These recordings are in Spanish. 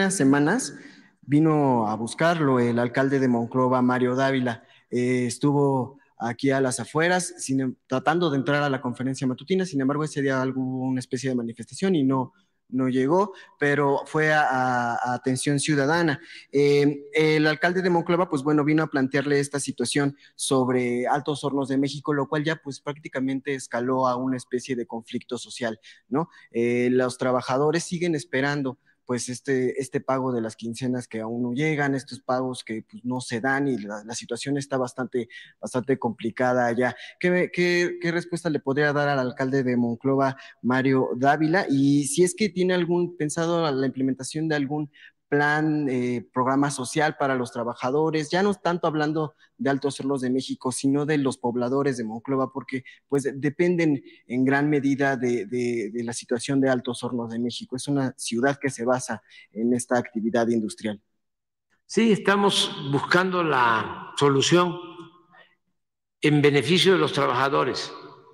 unas semanas vino a buscarlo el alcalde de Monclova, Mario Dávila. Estuvo aquí a las afueras tratando de entrar a la conferencia matutina. Sin embargo, ese día hubo una especie de manifestación y no llegó, pero fue a atención ciudadana. El alcalde de Monclova, pues bueno, vino a plantearle esta situación sobre Altos Hornos de México, lo cual ya pues prácticamente escaló a una especie de conflicto social, ¿no? Los trabajadores siguen esperando pues este pago de las quincenas que aún no llegan, estos pagos que pues, no se dan y la situación está bastante complicada allá. ¿Qué respuesta le podría dar al alcalde de Monclova, Mario Dávila? Y si es que tiene pensado la implementación de algún plan, programa social para los trabajadores, ya no tanto hablando de Altos Hornos de México, sino de los pobladores de Monclova, porque pues dependen en gran medida de la situación de Altos Hornos de México. Es una ciudad que se basa en esta actividad industrial. Sí, estamos buscando la solución en beneficio de los trabajadores.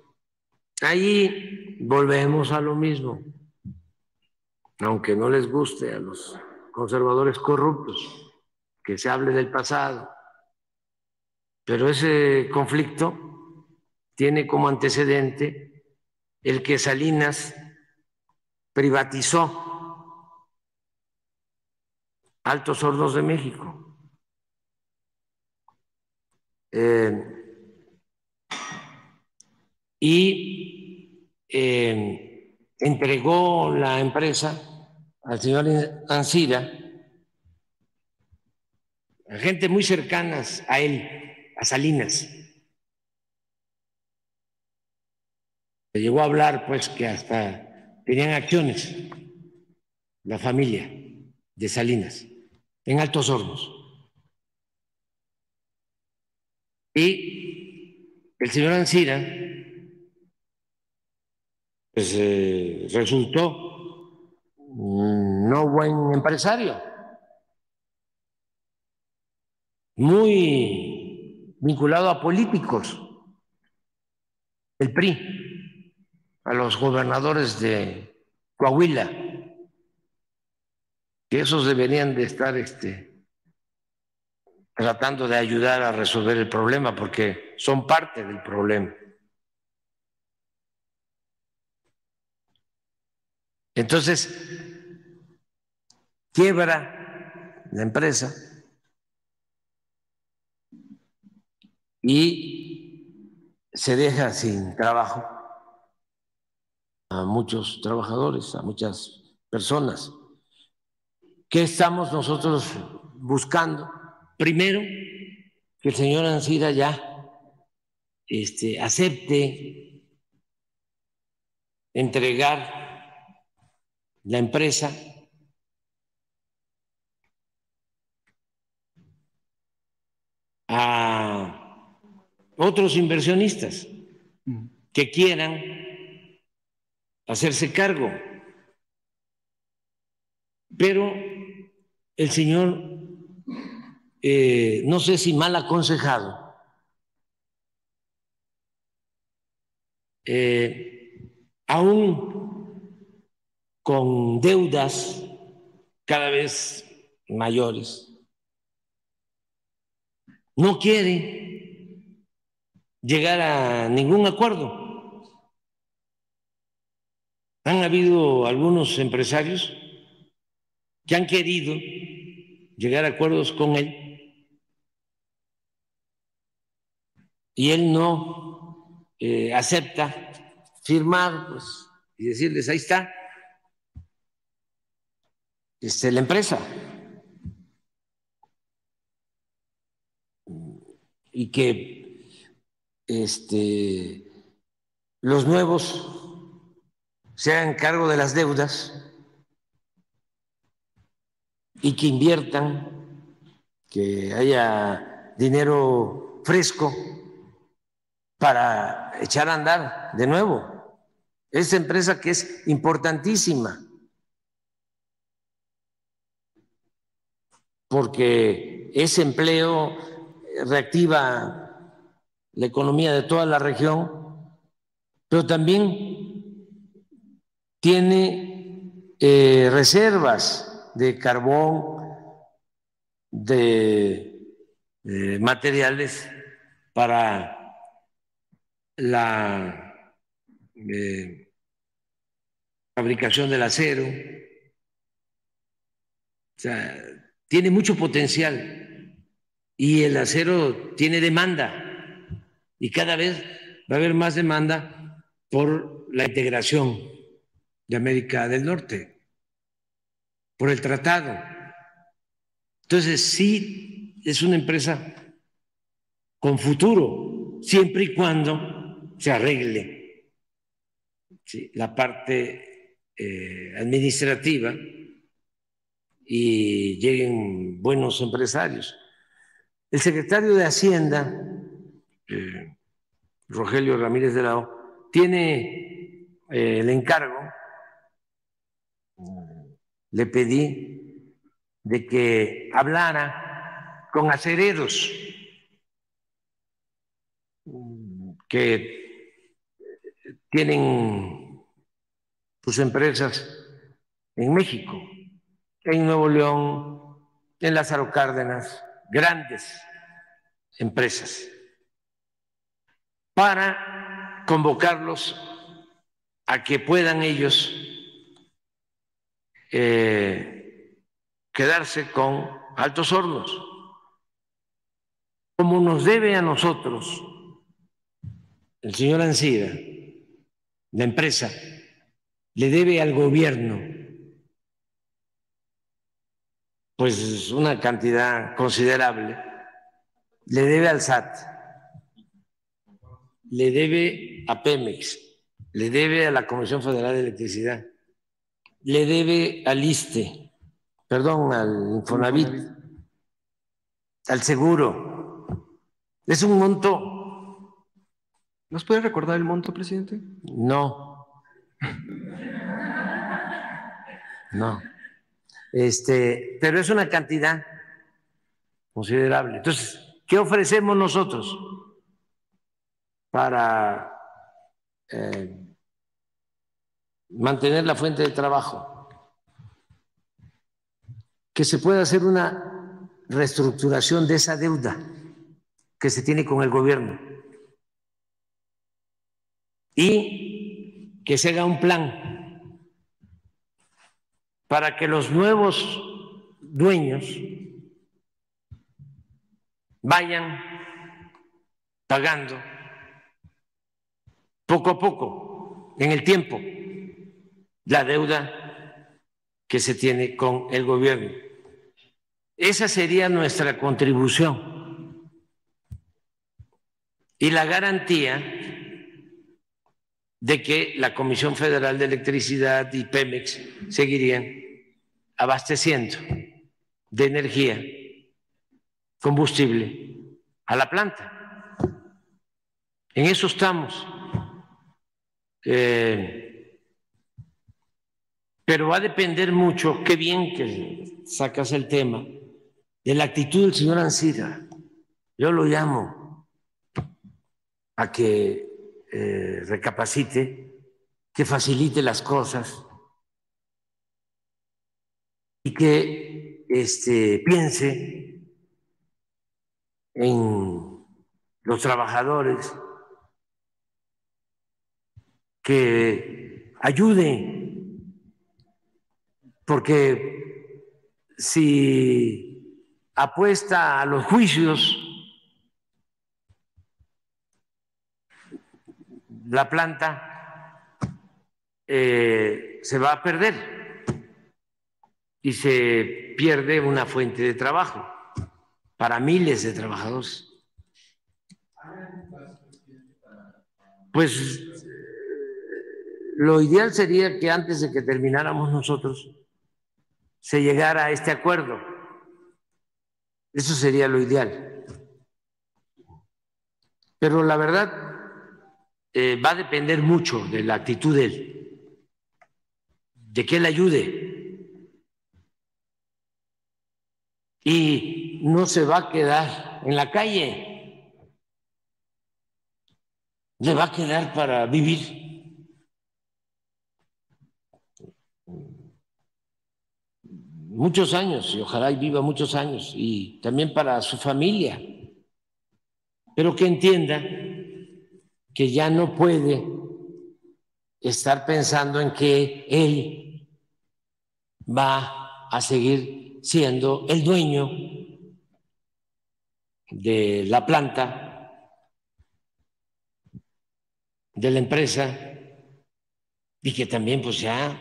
Ahí volvemos a lo mismo, aunque no les guste a los conservadores corruptos que se hable del pasado, pero ese conflicto tiene como antecedente el que Salinas privatizó Altos Hornos de México. Y entregó la empresa al señor Ancira, a gente muy cercanas a él, a Salinas. Se llegó a hablar, pues, que hasta tenían acciones la familia de Salinas en Altos Hornos. Y el señor Ancira, pues, resultó no buen empresario, muy vinculado a políticos del PRI, a los gobernadores de Coahuila, que esos deberían de estar tratando de ayudar a resolver el problema, porque son parte del problema. Entonces, quiebra la empresa y se deja sin trabajo a muchos trabajadores, a muchas personas. ¿Qué estamos nosotros buscando? Primero, que el señor Ancira ya acepte entregar la empresa a otros inversionistas que quieran hacerse cargo. Pero el señor, no sé si mal aconsejado, aún con deudas cada vez mayores, no quiere llegar a ningún acuerdo. Han habido algunos empresarios que han querido llegar a acuerdos con él y él no acepta firmar, pues, y decirles, ahí está la empresa, y que los nuevos se hagan cargo de las deudas y que inviertan, que haya dinero fresco para echar a andar de nuevo esta empresa que es importantísima, porque ese empleo reactiva la economía de toda la región, pero también tiene reservas de carbón, de materiales para la fabricación del acero. O sea, tiene mucho potencial y el acero tiene demanda y cada vez va a haber más demanda por la integración de América del Norte, por el tratado. Entonces, sí es una empresa con futuro, siempre y cuando se arregle, ¿sí?, la parte administrativa y lleguen buenos empresarios. El secretario de Hacienda, Rogelio Ramírez de la O, tiene el encargo, le pedí de que hablara con acereros que tienen sus empresas en México, en Nuevo León, en Lázaro Cárdenas, grandes empresas, para convocarlos a que puedan ellos quedarse con Altos Hornos, como nos debe a nosotros el señor Ancira, la empresa, le debe al gobierno pues una cantidad considerable, le debe al SAT, le debe a Pemex, le debe a la Comisión Federal de Electricidad, le debe al ISSSTE, perdón, al Infonavit, al seguro. Es un monto. ¿Nos puede recordar el monto, presidente? No. No. Pero es una cantidad considerable. Entonces, ¿qué ofrecemos nosotros para mantener la fuente de trabajo? Que se pueda hacer una reestructuración de esa deuda que se tiene con el gobierno y que se haga un plan para que los nuevos dueños vayan pagando poco a poco, en el tiempo, la deuda que se tiene con el gobierno. Esa sería nuestra contribución y la garantía de que la Comisión Federal de Electricidad y Pemex seguirían abasteciendo de energía, combustible a la planta. En eso estamos. Pero va a depender mucho, qué bien que sacas el tema, de la actitud del señor Ancira. Yo lo llamo a que recapacite, que facilite las cosas y que piense en los trabajadores, que ayude, porque si apuesta a los juicios, la planta se va a perder y se pierde una fuente de trabajo para miles de trabajadores. Pues lo ideal sería que antes de que termináramos nosotros se llegara a este acuerdo. Eso sería lo ideal. Pero la verdad va a depender mucho de la actitud de él, de que él ayude. Y no se va a quedar en la calle, le va a quedar para vivir. muchos años y ojalá y viva muchos años y también para su familia, pero que entienda que ya no puede estar pensando en que él va a seguir siendo el dueño de la planta, de la empresa, y que también pues ya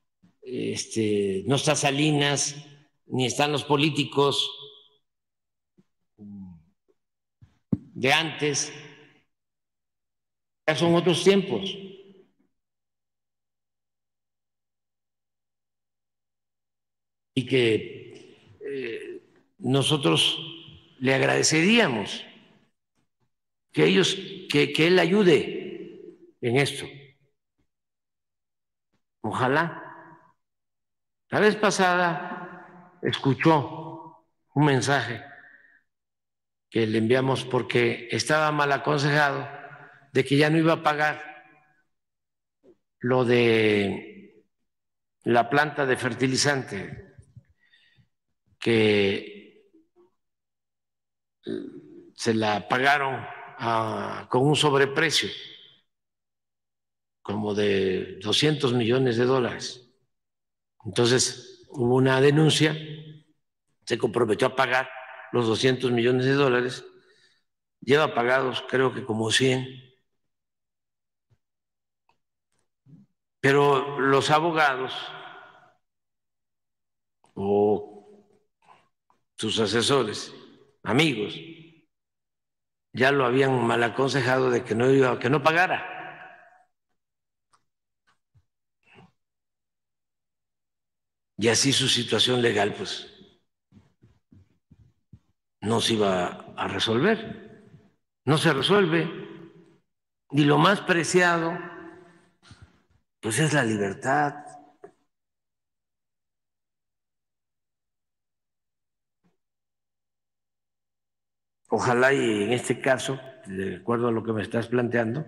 no está Salinas, ni están los políticos de antes, ya son otros tiempos. Y que nosotros le agradeceríamos que él ayude en esto. Ojalá. La vez pasada escuchó un mensaje que le enviamos porque estaba mal aconsejado de que ya no iba a pagar lo de la planta de fertilizante, que se la pagaron con un sobreprecio como de $200 millones. Entonces hubo una denuncia, se comprometió a pagar los $200 millones, lleva pagados creo que como 100, pero los abogados o sus asesores, amigos, ya lo habían mal aconsejado de que no pagara. Y así su situación legal pues no se iba a resolver, no se resuelve. Y lo más preciado pues es la libertad. Ojalá y en este caso, de acuerdo a lo que me estás planteando,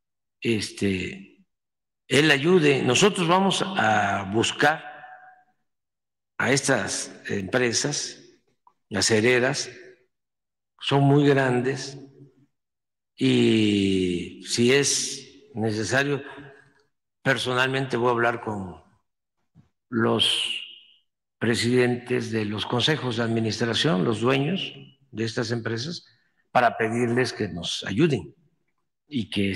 él ayude. Nosotros vamos a buscar a estas empresas acereras, son muy grandes y si es necesario, personalmente voy a hablar con los presidentes de los consejos de administración, los dueños de estas empresas, para pedirles que nos ayuden y que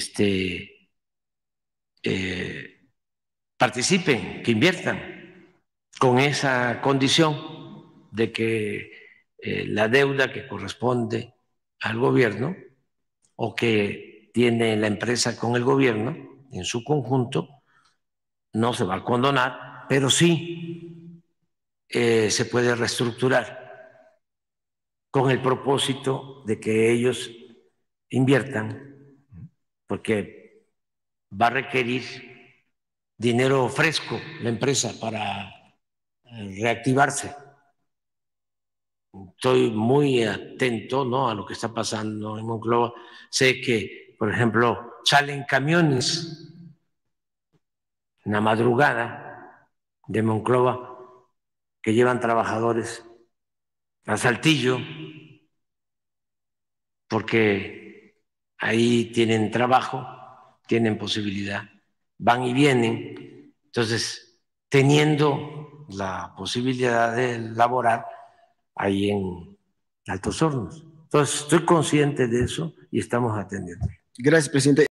participen, que inviertan con esa condición de que la deuda que corresponde al gobierno o que tiene la empresa con el gobierno en su conjunto no se va a condonar, pero sí se puede reestructurar con el propósito de que ellos inviertan, porque va a requerir dinero fresco la empresa para reactivarse. Estoy muy atento, ¿no?, a lo que está pasando en Monclova. Sé que, por ejemplo, salen camiones en la madrugada de Monclova que llevan trabajadores a Saltillo porque ahí tienen trabajo, tienen posibilidad, van y vienen. Entonces, teniendo la posibilidad de laborar ahí en Altos Hornos. Entonces, estoy consciente de eso y estamos atendiendo. Gracias, presidente.